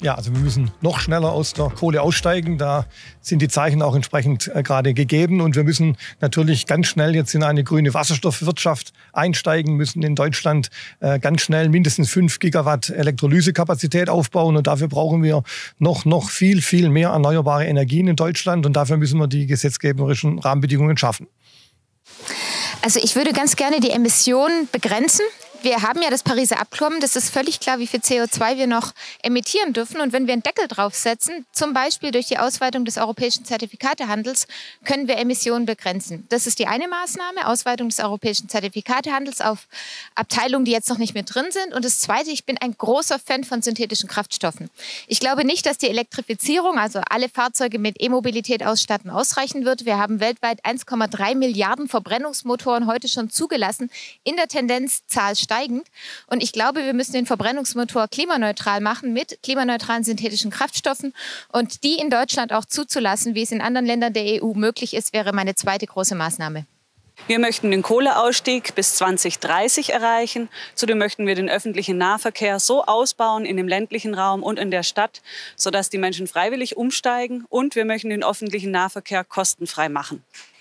Ja, also wir müssen noch schneller aus der Kohle aussteigen. Da sind die Zeichen auch entsprechend gerade gegeben. Und wir müssen natürlich ganz schnell jetzt in eine grüne Wasserstoffwirtschaft einsteigen, müssen in Deutschland ganz schnell mindestens 5 Gigawatt Elektrolysekapazität aufbauen. Und dafür brauchen wir noch viel, viel mehr erneuerbare Energien in Deutschland. Und dafür müssen wir die gesetzgeberischen Rahmenbedingungen schaffen. Also ich würde ganz gerne die Emissionen begrenzen. Wir haben ja das Pariser Abkommen, das ist völlig klar, wie viel CO2 wir noch emittieren dürfen. Und wenn wir einen Deckel draufsetzen, zum Beispiel durch die Ausweitung des europäischen Zertifikatehandels, können wir Emissionen begrenzen. Das ist die eine Maßnahme, Ausweitung des europäischen Zertifikatehandels auf Abteilungen, die jetzt noch nicht mit drin sind. Und das Zweite, ich bin ein großer Fan von synthetischen Kraftstoffen. Ich glaube nicht, dass die Elektrifizierung, also alle Fahrzeuge mit E-Mobilität ausstatten, ausreichen wird. Wir haben weltweit 1,3 Milliarden Verbrennungsmotoren heute schon zugelassen, in der Tendenzzahl steigend. Und ich glaube, wir müssen den Verbrennungsmotor klimaneutral machen mit klimaneutralen synthetischen Kraftstoffen. Und die in Deutschland auch zuzulassen, wie es in anderen Ländern der EU möglich ist, wäre meine zweite große Maßnahme. Wir möchten den Kohleausstieg bis 2030 erreichen. Zudem möchten wir den öffentlichen Nahverkehr so ausbauen in dem ländlichen Raum und in der Stadt, sodass die Menschen freiwillig umsteigen. Und wir möchten den öffentlichen Nahverkehr kostenfrei machen.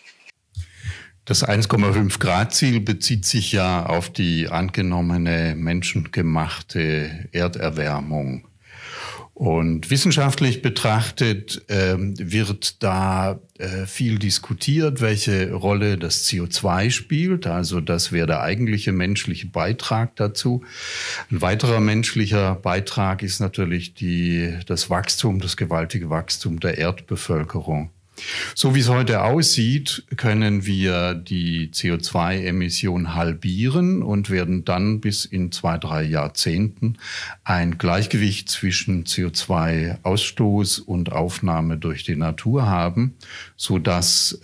Das 1,5-Grad-Ziel bezieht sich ja auf die angenommene menschengemachte Erderwärmung. Und wissenschaftlich betrachtet wird da viel diskutiert, welche Rolle das CO2 spielt. Also das wäre der eigentliche menschliche Beitrag dazu. Ein weiterer menschlicher Beitrag ist natürlich das gewaltige Wachstum der Erdbevölkerung. So wie es heute aussieht, können wir die CO2-Emission halbieren und werden dann bis in 2-3 Jahrzehnten ein Gleichgewicht zwischen CO2-Ausstoß und Aufnahme durch die Natur haben, sodass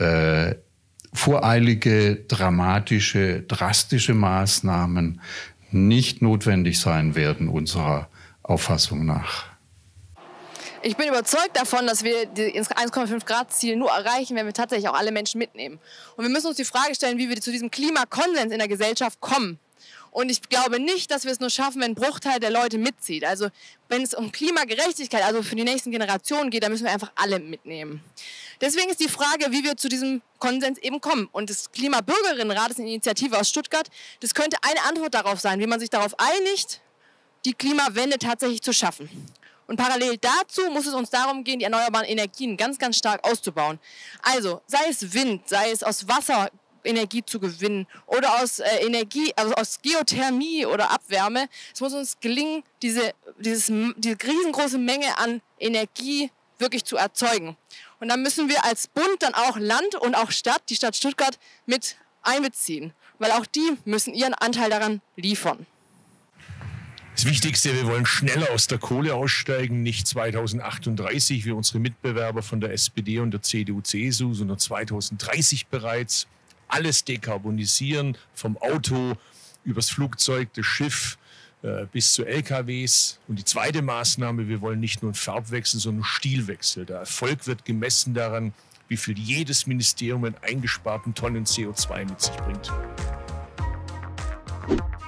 voreilige, drastische Maßnahmen nicht notwendig sein werden, unserer Auffassung nach. Ich bin überzeugt davon, dass wir das 1,5-Grad-Ziel nur erreichen, wenn wir tatsächlich auch alle Menschen mitnehmen. Und wir müssen uns die Frage stellen, wie wir zu diesem Klimakonsens in der Gesellschaft kommen. Und ich glaube nicht, dass wir es nur schaffen, wenn ein Bruchteil der Leute mitzieht. Also wenn es um Klimagerechtigkeit, also für die nächsten Generationen geht, dann müssen wir einfach alle mitnehmen. Deswegen ist die Frage, wie wir zu diesem Konsens eben kommen. Und das Klimabürgerinnenrat ist eine Initiative aus Stuttgart. Das könnte eine Antwort darauf sein, wie man sich darauf einigt, die Klimawende tatsächlich zu schaffen. Und parallel dazu muss es uns darum gehen, die erneuerbaren Energien ganz, ganz stark auszubauen. Also sei es Wind, sei es aus Wasser Energie zu gewinnen oder aus aus Geothermie oder Abwärme. Es muss uns gelingen, diese riesengroße Menge an Energie wirklich zu erzeugen. Und dann müssen wir als Bund dann auch Land und auch Stadt, die Stadt Stuttgart, mit einbeziehen. Weil auch die müssen ihren Anteil daran liefern. Das Wichtigste, wir wollen schneller aus der Kohle aussteigen, nicht 2038 wie unsere Mitbewerber von der SPD und der CDU-CSU, sondern 2030 bereits. Alles dekarbonisieren, vom Auto übers Flugzeug, das Schiff bis zu LKWs. Und die zweite Maßnahme, wir wollen nicht nur einen Farbwechsel, sondern einen Stilwechsel. Der Erfolg wird gemessen daran, wie viel jedes Ministerium in eingesparten Tonnen CO2 mit sich bringt.